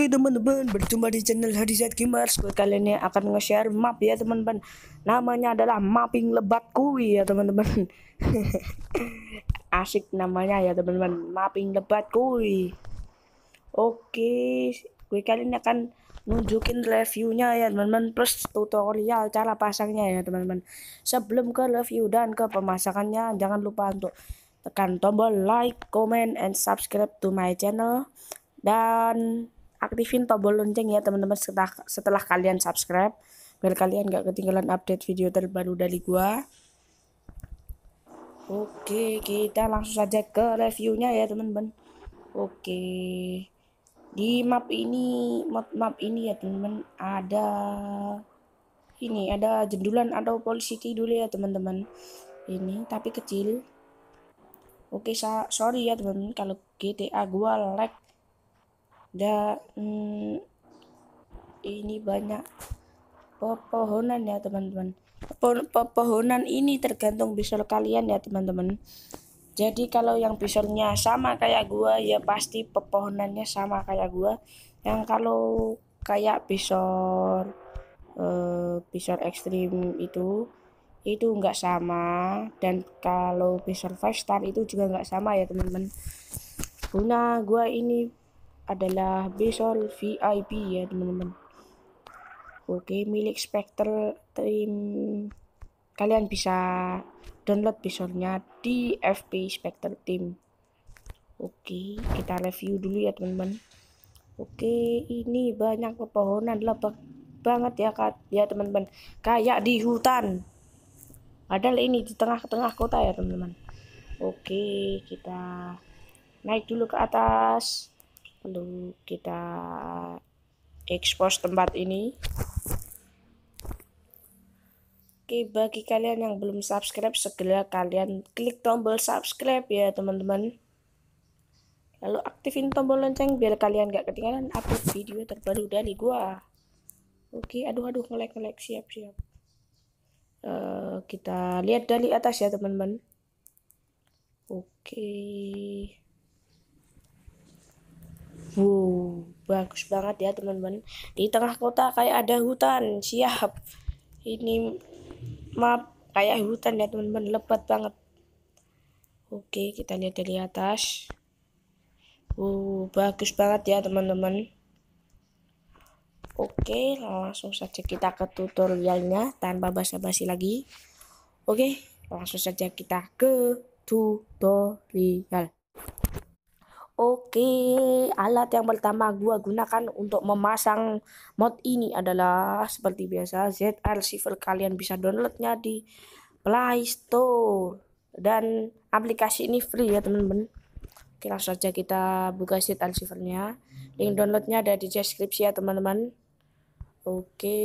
Oke teman-teman, berjumpa di channel Hadizat Gamers. Kali ini akan nge-share map ya teman-teman. Namanya adalah mapping lebat kuy ya teman-teman. Asik namanya ya teman-teman, mapping lebat kuy. Oke, gue kali ini akan nunjukin reviewnya ya teman-teman, plus tutorial cara pasangnya ya teman-teman. Sebelum ke review dan ke pemasakannya, jangan lupa untuk tekan tombol like, comment, and subscribe to my channel. Dan aktifin tombol lonceng ya teman-teman setelah kalian subscribe, biar kalian gak ketinggalan update video terbaru dari gua. Oke, kita langsung saja ke reviewnya ya teman-teman. Oke, di mod map ini ya teman-teman, ada jendulan atau polisi dulu ya teman-teman. Ini tapi kecil. Oke, sorry ya teman-teman kalau GTA gua lag. Dan ini banyak pepohonan ya teman-teman. Pepohonan ini tergantung visor kalian ya teman-teman. Jadi kalau yang visornya sama kayak gua ya pasti pepohonannya sama kayak gua. Yang kalau kayak visor ekstrim itu nggak sama, dan kalau visor 5 star itu juga nggak sama ya teman-teman. Guna gua ini adalah visor VIP ya teman-teman. Oke, milik Spectre Team. Kalian bisa download visornya di FB Spectre Team. Oke, kita review dulu ya teman-teman. Oke, ini banyak pepohonan, lebat banget ya teman-teman, kayak di hutan. Padahal ini di tengah-tengah kota ya teman-teman. Oke, kita naik dulu ke atas. Lalu kita expose tempat ini. Oke, bagi kalian yang belum subscribe, segera kalian klik tombol subscribe ya teman-teman. Lalu aktifin tombol lonceng biar kalian gak ketinggalan upload video terbaru dari gua. Oke, aduh nge-lag, siap. Kita lihat dari atas ya teman-teman. Oke. Wow, bagus banget ya teman-teman. Di tengah kota kayak ada hutan. Siap. Ini map kayak hutan ya teman-teman, lebat banget. Oke, kita lihat dari atas. Wow, bagus banget ya teman-teman. Oke, langsung saja kita ke tutorialnya tanpa basa-basi lagi. Oke, langsung saja kita ke tutorial. Oke, alat yang pertama gua gunakan untuk memasang mod ini adalah seperti biasa Z-Archiver. Kalian bisa downloadnya di Play Store, dan aplikasi ini free ya teman-teman. Oke, langsung saja kita buka Z-Archivernya. Link downloadnya ada di deskripsi ya teman-teman. Oke,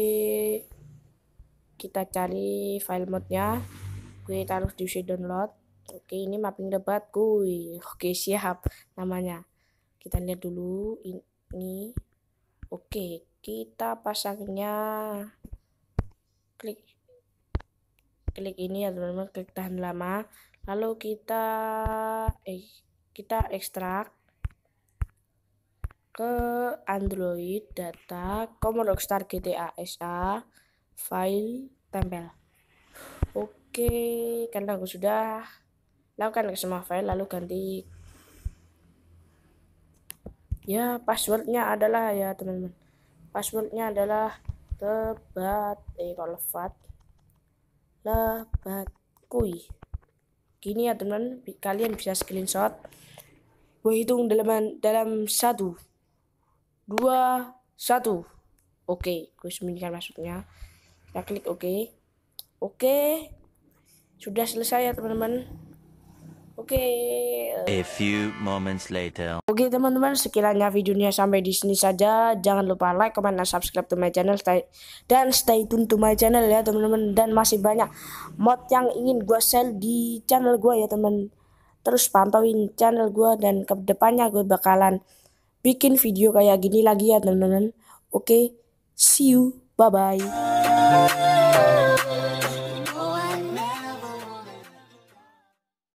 kita cari file modnya. Gue taruh di download. Oke, ini mapping lebat kuy. Oke, siap namanya. Kita lihat dulu ini. Oke, kita pasangnya klik ini ya teman-teman, klik tahan lama. Lalu kita ekstrak ke Android data Commodore Rockstar GTA SA file tempel. Oke, karena aku sudah lakukan ke semua file, lalu ganti ya passwordnya adalah ya teman-teman, passwordnya adalah lebat kuy. Gini ya teman, kalian bisa screenshot. Gue hitung dalam 1, 2, 1. Oke, gue sembunyikan passwordnya. Kita klik oke. Oke, sudah selesai ya teman-teman. Oke. A few moments later. Oke teman-teman, sekiranya videonya sampai di sini saja. Jangan lupa like, comment, dan subscribe to my channel. Stay tune to my channel ya teman-teman. Dan masih banyak mod yang ingin gue share di channel gue ya teman. Terus pantauin channel gue, dan ke depannya gue bakalan bikin video kayak gini lagi ya teman-teman. Oke, see you, bye bye.